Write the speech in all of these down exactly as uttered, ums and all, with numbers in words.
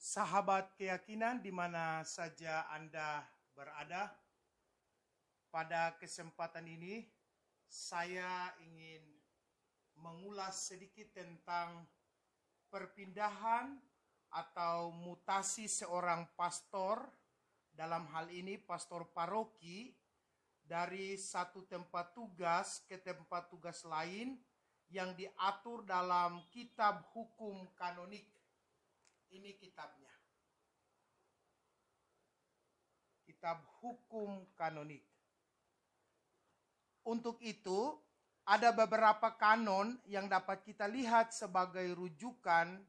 Sahabat keyakinan di mana saja Anda berada, pada kesempatan ini saya ingin mengulas sedikit tentang perpindahan atau mutasi seorang pastor, dalam hal ini pastor paroki, dari satu tempat tugas ke tempat tugas lain yang diatur dalam kitab hukum kanonik. Ini kitabnya. Kitab hukum kanonik. Untuk itu, ada beberapa kanon yang dapat kita lihat sebagai rujukan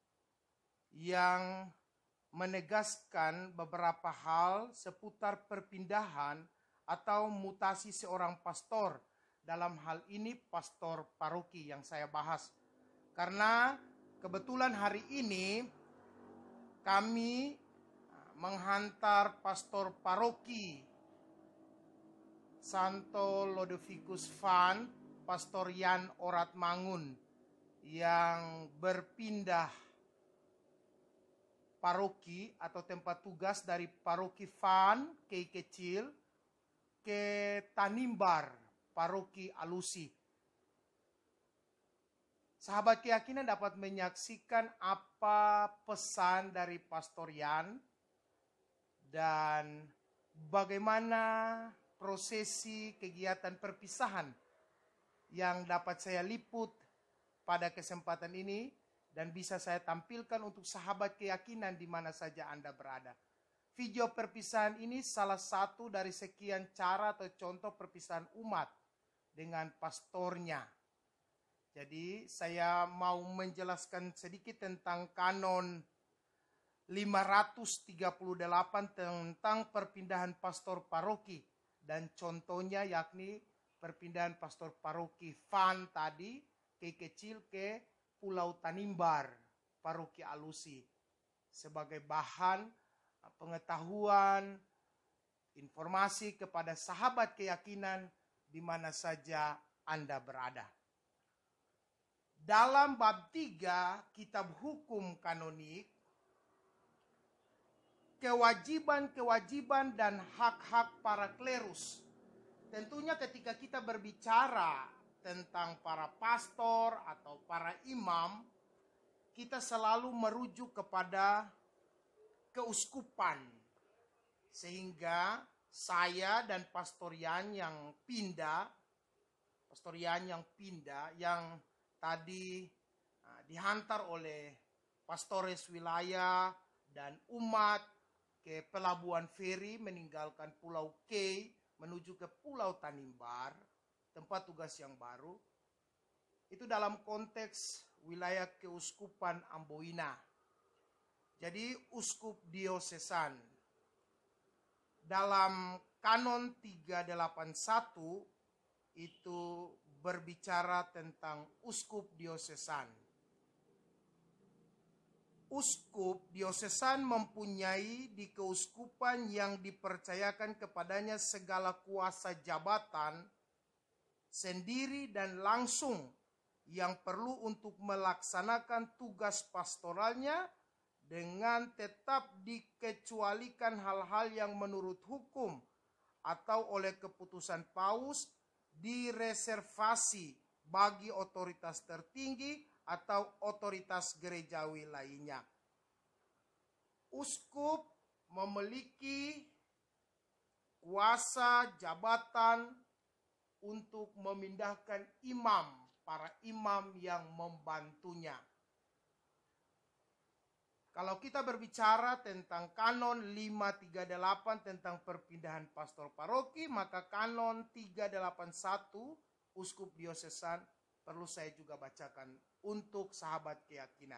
yang menegaskan beberapa hal seputar perpindahan atau mutasi seorang pastor. Dalam hal ini pastor paroki yang saya bahas. Karena kebetulan hari ini kami menghantar pastor paroki Santo Lodovicus Van, Pastor Yan Oratmangun, yang berpindah paroki atau tempat tugas dari paroki Van, Kei Kecil, ke Tanimbar, paroki Alusi. Sahabat keyakinan dapat menyaksikan apa pesan dari Pastor Yan dan bagaimana prosesi kegiatan perpisahan yang dapat saya liput pada kesempatan ini dan bisa saya tampilkan untuk sahabat keyakinan di mana saja Anda berada. Video perpisahan ini salah satu dari sekian cara atau contoh perpisahan umat dengan pastornya. Jadi saya mau menjelaskan sedikit tentang kanon lima ratus tiga puluh delapan tentang perpindahan pastor paroki. Dan contohnya yakni perpindahan pastor paroki Van tadi, Kei Kecil ke Pulau Tanimbar, paroki Alusi. Sebagai bahan pengetahuan, informasi kepada sahabat keyakinan di mana saja Anda berada. Dalam bab tiga kitab hukum kanonik, kewajiban-kewajiban dan hak-hak para klerus. Tentunya ketika kita berbicara tentang para pastor atau para imam, kita selalu merujuk kepada keuskupan. Sehingga saya dan Pastor Yan yang pindah, Pastor Yan yang pindah, yang tadi uh, dihantar oleh pastores wilayah dan umat ke pelabuhan feri meninggalkan Pulau Kei menuju ke Pulau Tanimbar, tempat tugas yang baru. Itu dalam konteks wilayah keuskupan Amboina. Jadi uskup diosesan. Dalam kanon tiga delapan satu itu berbicara tentang uskup diosesan. Uskup diosesan mempunyai di keuskupan yang dipercayakan kepadanya segala kuasa jabatan sendiri dan langsung yang perlu untuk melaksanakan tugas pastoralnya dengan tetap dikecualikan hal-hal yang menurut hukum atau oleh keputusan paus direservasi bagi otoritas tertinggi atau otoritas gerejawi lainnya. Uskup memiliki kuasa jabatan untuk memindahkan imam, para imam yang membantunya. Kalau kita berbicara tentang kanon lima tiga delapan tentang perpindahan pastor paroki, maka kanon tiga delapan satu uskup diosesan perlu saya juga bacakan untuk sahabat keyakinan.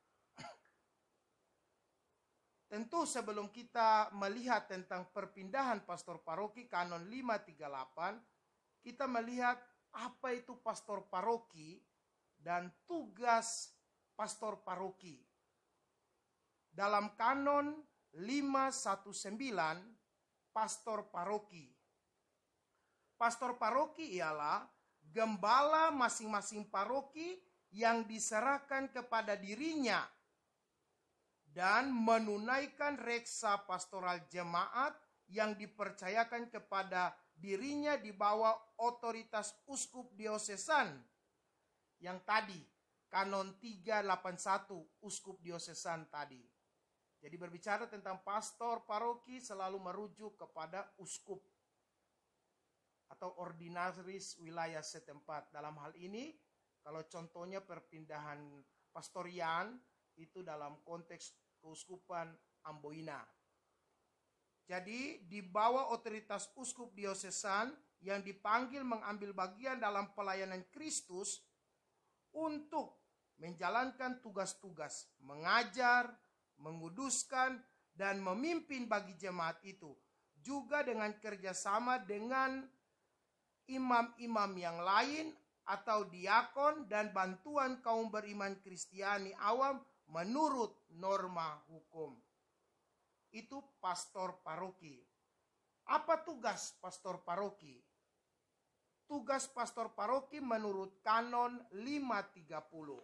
Tentu sebelum kita melihat tentang perpindahan pastor paroki kanon lima tiga delapan, kita melihat apa itu pastor paroki dan tugas pastor paroki. Dalam kanon lima satu sembilan, pastor paroki. Pastor paroki ialah gembala masing-masing paroki yang diserahkan kepada dirinya dan menunaikan reksa pastoral jemaat yang dipercayakan kepada dirinya di bawah otoritas uskup diosesan yang tadi, kanon tiga delapan satu uskup diosesan tadi. Jadi berbicara tentang pastor paroki selalu merujuk kepada uskup atau ordinaris wilayah setempat. Dalam hal ini, kalau contohnya perpindahan pastorian, itu dalam konteks keuskupan Amboina. Jadi di bawah otoritas uskup diosesan yang dipanggil mengambil bagian dalam pelayanan Kristus untuk menjalankan tugas-tugas mengajar, menguduskan, dan memimpin bagi jemaat itu. Juga dengan kerjasama dengan imam-imam yang lain atau diakon dan bantuan kaum beriman Kristiani awam menurut norma hukum. Itu pastor paroki. Apa tugas pastor paroki? Tugas pastor paroki menurut kanon lima tiga puluh.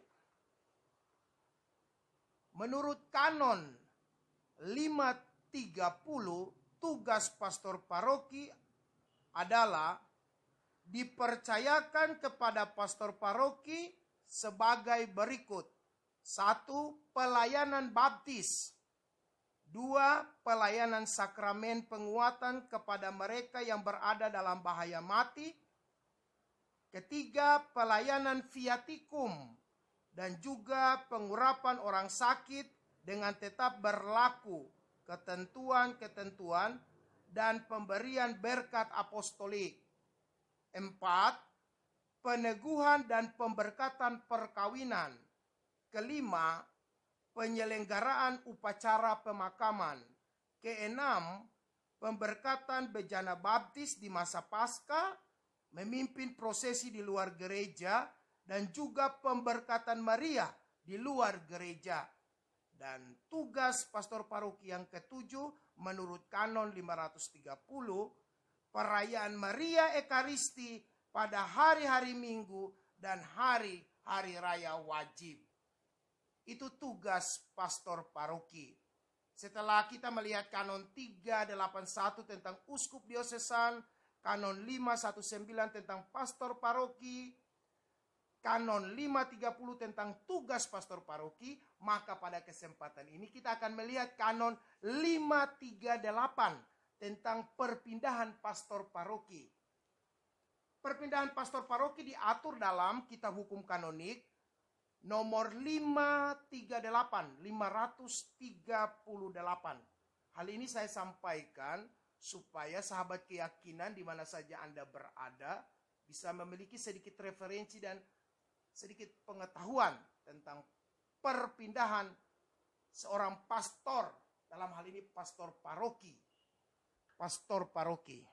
Menurut kanon lima tiga puluh, tugas pastor paroki adalah dipercayakan kepada pastor paroki sebagai berikut. Satu, pelayanan baptis. Dua, pelayanan sakramen penguatan kepada mereka yang berada dalam bahaya mati. Ketiga, pelayanan viatikum dan juga pengurapan orang sakit dengan tetap berlaku ketentuan-ketentuan dan pemberian berkat apostolik. Empat, peneguhan dan pemberkatan perkawinan. Kelima, penyelenggaraan upacara pemakaman. Keenam, pemberkatan bejana baptis di masa Paskah, memimpin prosesi di luar gereja, dan juga pemberkatan Maria di luar gereja. Dan tugas pastor paroki yang ketujuh menurut kanon lima ratus tiga puluh, perayaan Maria Ekaristi pada hari-hari Minggu dan hari-hari raya wajib. Itu tugas pastor paroki. Setelah kita melihat kanon tiga delapan satu tentang uskup diosesan, kanon lima sembilan belas tentang pastor paroki, kanon lima tiga puluh tentang tugas pastor paroki, maka pada kesempatan ini kita akan melihat kanon lima tiga delapan tentang perpindahan pastor paroki. Perpindahan pastor paroki diatur dalam Kitab Hukum Kanonik nomor lima tiga delapan, lima tiga delapan. Hal ini saya sampaikan supaya sahabat keyakinan di mana saja Anda berada bisa memiliki sedikit referensi dan sedikit pengetahuan tentang perpindahan seorang pastor, dalam hal ini pastor paroki. Pastor paroki.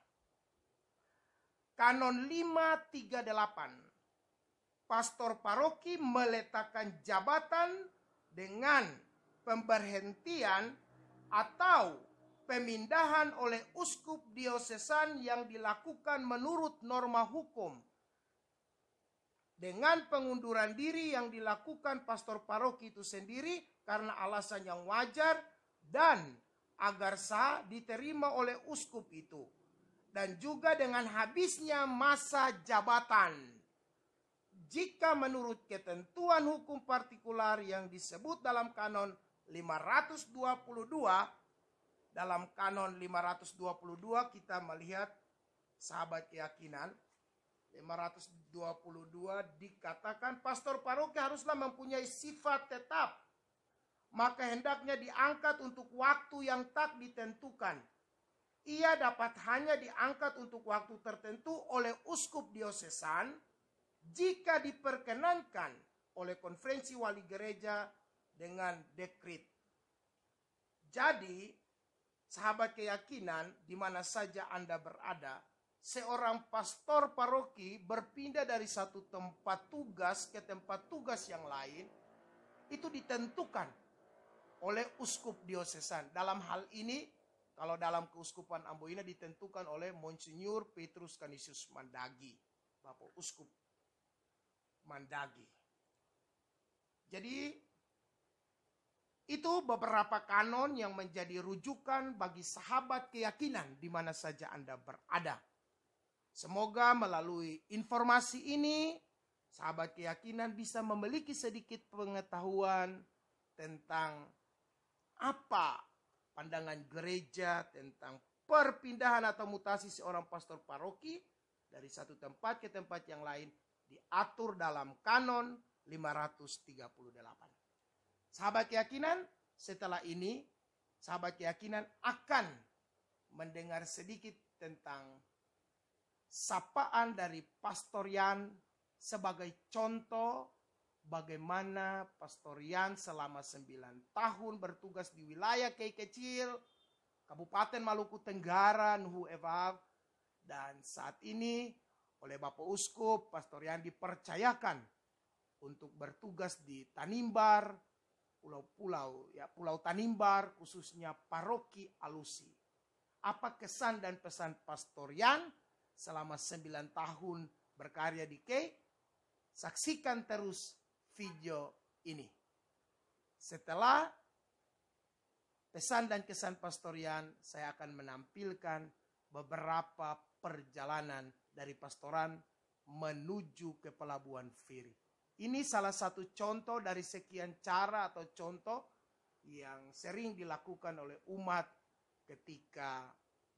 Kanon lima tiga delapan. Pastor paroki meletakkan jabatan dengan pemberhentian atau pemindahan oleh uskup diosesan yang dilakukan menurut norma hukum. Dengan pengunduran diri yang dilakukan pastor paroki itu sendiri karena alasan yang wajar dan agar sah diterima oleh uskup itu. Dan juga dengan habisnya masa jabatan. Jika menurut ketentuan hukum partikular yang disebut dalam kanon lima ratus dua puluh dua, dalam kanon lima ratus dua puluh dua kita melihat sahabat keyakinan, lima ratus dua puluh dua dikatakan pastor paroki haruslah mempunyai sifat tetap. Maka hendaknya diangkat untuk waktu yang tak ditentukan. Ia dapat hanya diangkat untuk waktu tertentu oleh uskup diosesan jika diperkenankan oleh konferensi wali gereja dengan dekret. Jadi, sahabat keyakinan di mana saja Anda berada, seorang pastor paroki berpindah dari satu tempat tugas ke tempat tugas yang lain, itu ditentukan oleh uskup diosesan. Dalam hal ini, kalau dalam keuskupan Amboina ditentukan oleh Monsinyur Petrus Canisius Mandagi, Bapak Uskup Mandagi. Jadi, itu beberapa kanon yang menjadi rujukan bagi sahabat keyakinan di mana saja Anda berada. Semoga melalui informasi ini, sahabat keyakinan bisa memiliki sedikit pengetahuan tentang apa pandangan gereja tentang perpindahan atau mutasi seorang pastor paroki dari satu tempat ke tempat yang lain diatur dalam kanon lima ratus tiga puluh delapan. Sahabat keyakinan, setelah ini sahabat keyakinan akan mendengar sedikit tentang sapaan dari Pastor Yan sebagai contoh bagaimana Pastor Yan selama sembilan tahun bertugas di wilayah Kei Kecil, Kabupaten Maluku Tenggara, Nuhu Evav, dan saat ini oleh Bapak Uskup, Pastor Yan dipercayakan untuk bertugas di Tanimbar, pulau-pulau, ya Pulau Tanimbar, khususnya Paroki Alusi. Apa kesan dan pesan Pastor Yan selama sembilan tahun berkarya di Kei? Saksikan terus video ini. Setelah pesan dan kesan Pastor Yan, saya akan menampilkan beberapa perjalanan dari pastoran menuju ke Pelabuhan Feri. Ini salah satu contoh dari sekian cara atau contoh yang sering dilakukan oleh umat ketika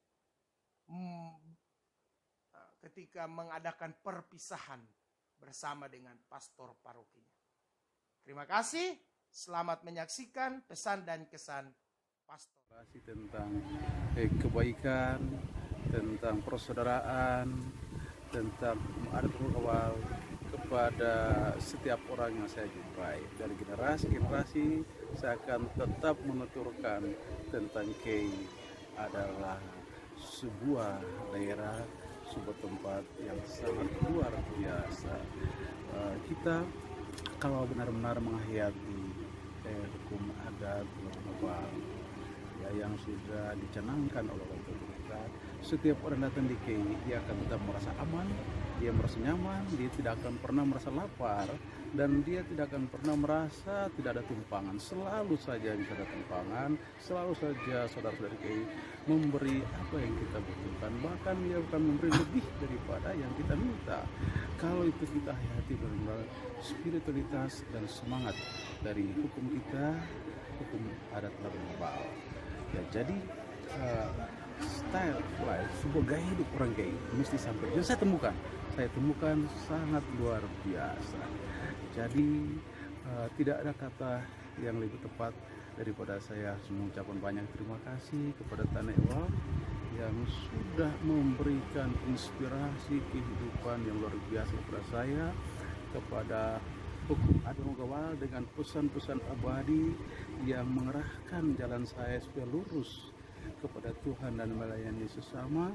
ketika mengadakan perpisahan bersama dengan pastor parokinya. Terima kasih, selamat menyaksikan pesan dan kesan pastor. Tentang eh, kebaikan, tentang persaudaraan, tentang adat awal kepada setiap orang yang saya jumpai. Dari generasi ke generasi, saya akan tetap menuturkan tentang Kei adalah sebuah daerah, sebuah tempat yang sangat luar biasa. Uh, kita kalau benar-benar menghayati eh, hukum adat global ya, yang sudah dicanangkan oleh orang tua kita, setiap orang datang di Kei dia akan tetap merasa aman, dia merasa nyaman, dia tidak akan pernah merasa lapar, dan dia tidak akan pernah merasa tidak ada tumpangan. Selalu saja bisa ada tumpangan, selalu saja saudara-saudari Kei memberi apa yang kita butuhkan, bahkan dia akan memberi lebih daripada yang kita minta. Kalau itu kita hayati benar-benar spiritualitas dan semangat dari hukum kita, hukum adat global. Ya, jadi uh, style life, sebuah gaya hidup orang Kei mesti sampai. Dan saya temukan, saya temukan sangat luar biasa. Jadi uh, tidak ada kata yang lebih tepat daripada saya mengucapkan banyak terima kasih kepada Tanah Ewal yang sudah memberikan inspirasi kehidupan yang luar biasa kepada saya, kepada hukum adat global dengan pesan-pesan abadi yang mengerahkan jalan saya supaya lurus kepada Tuhan dan melayani sesama,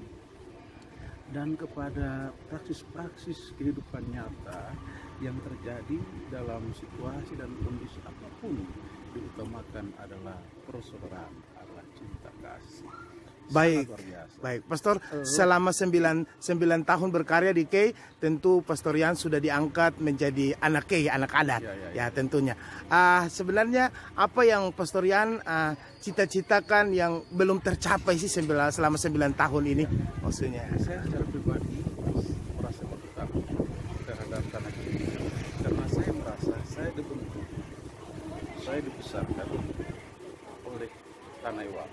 dan kepada praksis-praksis kehidupan nyata yang terjadi dalam situasi dan kondisi apapun. Diutamakan adalah persaudaraan, adalah cinta kasih. Baik, baik, Pastor. Uh, selama sembilan, sembilan tahun berkarya di Kei, tentu Pastor Yan sudah diangkat menjadi anak Kei, anak adat, ya, ya, ya. ya tentunya. Uh, sebenarnya apa yang Pastor Yan uh, cita-citakan yang belum tercapai sih selama sembilan tahun ini, maksudnya? Saya secara pribadi merasa berhutang terhadap tanah Kei, karena saya merasa saya dibentuk, saya dibesarkan oleh Tanah Ewal.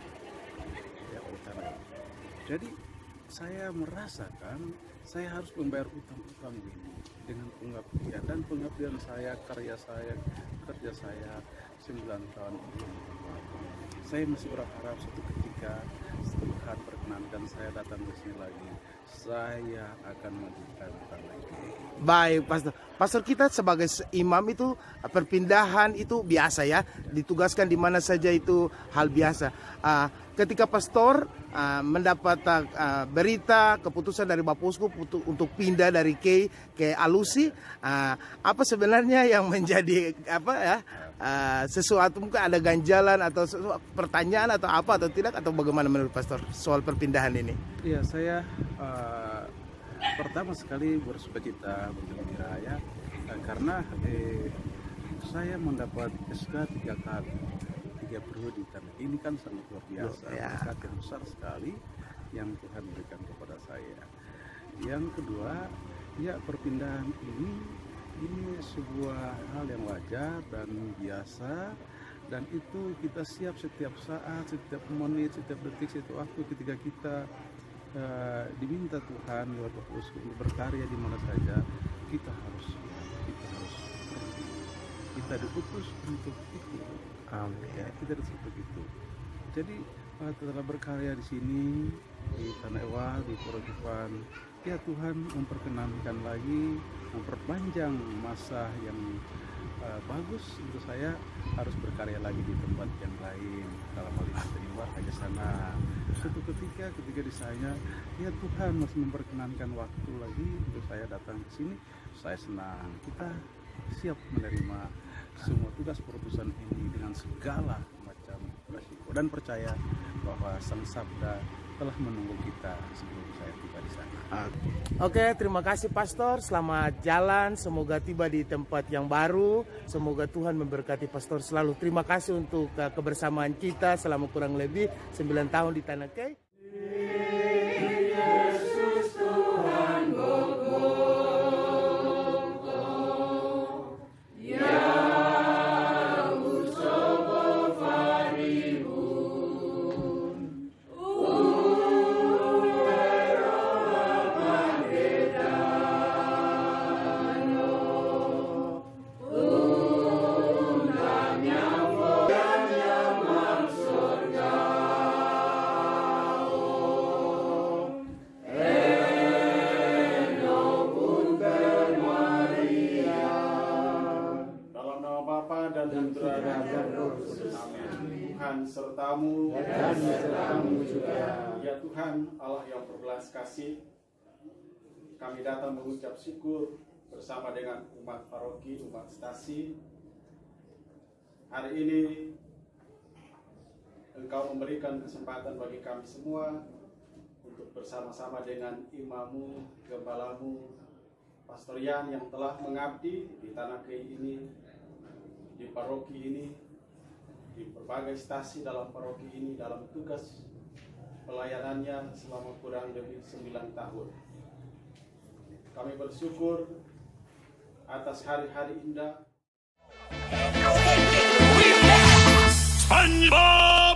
Jadi saya merasakan saya harus membayar utang-utang ini dengan pengabdian, dan pengabdian saya, karya saya, kerja saya sembilan tahun ini. Saya masih berharap suatu ketika Tuhan perkenankan saya datang ke sini lagi, saya akan melanjutkan tanah Kei. Baik, Pastor. Pastor, kita sebagai imam itu perpindahan itu biasa ya, ditugaskan di mana saja itu hal biasa. Uh, ketika pastor uh, mendapat uh, berita keputusan dari Bapak Uskup untuk, untuk pindah dari Kei ke Alusi, uh, apa sebenarnya yang menjadi apa ya uh, sesuatu, mungkin ada ganjalan atau sesuatu, pertanyaan atau apa atau tidak, atau bagaimana menurut pastor soal perpindahan ini? Iya, saya uh, pertama sekali bersukacita, bergembira ya, karena eh, saya mendapat S K tiga kali, setiap pribadi. Karena ini kan sangat luar biasa, ya. berkat yang besar sekali yang Tuhan berikan kepada saya. Yang kedua, ya perpindahan ini ini sebuah hal yang wajar dan biasa, dan itu kita siap setiap saat, setiap menit, setiap detik, setiap waktu ketika kita uh, diminta Tuhan lewat Roh Kudus untuk berkarya di mana saja, kita harus kita harus pergi. Kita diutus untuk itu. Amin. Ya, kita diutus untuk itu. Jadi uh, setelah berkarya di sini di Tanah Ewal, di Porojupan, ya Tuhan memperkenankan lagi, memperpanjang masa yang uh, bagus untuk saya harus berkarya lagi di tempat yang lain. Dalam hal ini terima aja sana. Suatu ketika ketika di saya, ya Tuhan masih memperkenankan waktu lagi untuk saya datang ke sini, saya senang. Kita siap menerima semua tugas perutusan ini dengan segala macam resiko, dan percaya bahwa Sang Sabda telah menunggu kita sebelum saya tiba di sana. Oke, terima kasih Pastor. Selamat jalan. Semoga tiba di tempat yang baru. Semoga Tuhan memberkati Pastor selalu. Terima kasih untuk uh, kebersamaan kita selama kurang lebih sembilan tahun di Tanah Kei. Yesus Tuhan Tuhan sertamu dan sertamu juga. Ya Tuhan Allah yang berbelas kasih, kami datang mengucap syukur bersama dengan umat paroki, umat stasi. Hari ini Engkau memberikan kesempatan bagi kami semua untuk bersama-sama dengan imammu, gembalamu, Pastor Yan yang telah mengabdi di Tanah Kei ini, di paroki ini, di berbagai stasi dalam paroki ini, dalam tugas pelayanannya selama kurang lebih sembilan tahun. Kami bersyukur atas hari-hari indah. SpongeBob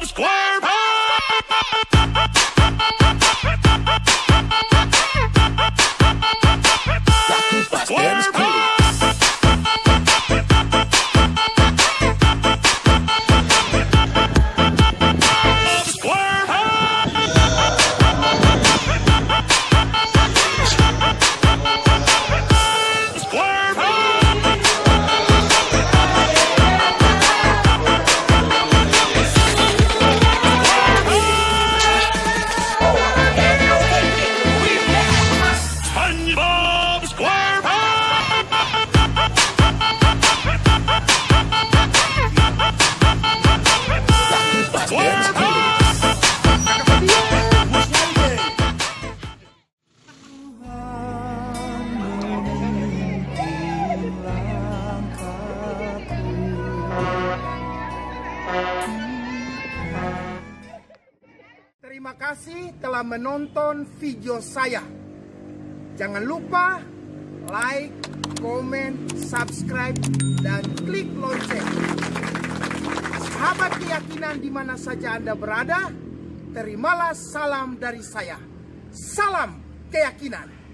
SquarePants. Terima kasih telah menonton video saya. Jangan lupa like, komen, subscribe, dan klik lonceng. Sahabat keyakinan di mana saja Anda berada, terimalah salam dari saya. Salam keyakinan.